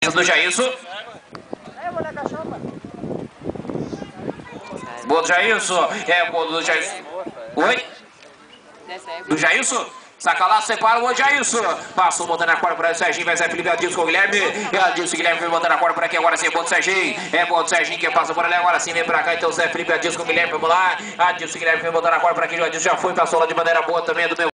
defesa do Jailson. Boa do Jailson. É, boa do Jailson. Oi? Do Jailson? Saca lá, separa o Jailson. Passou botando a corda para o Serginho, mas é Felipe Adilson com o Guilherme. E Adilson Guilherme vem botando a corda por aqui. Agora sim, é bom do Serginho. É bom do Serginho que passa por ali. Agora sim, vem pra cá. Então, Zé Felipe Adilson com o Guilherme. Vamos lá. Adilson Guilherme vem botando a corda por aqui. O Adilson já foi, passou lá de maneira boa também do meu.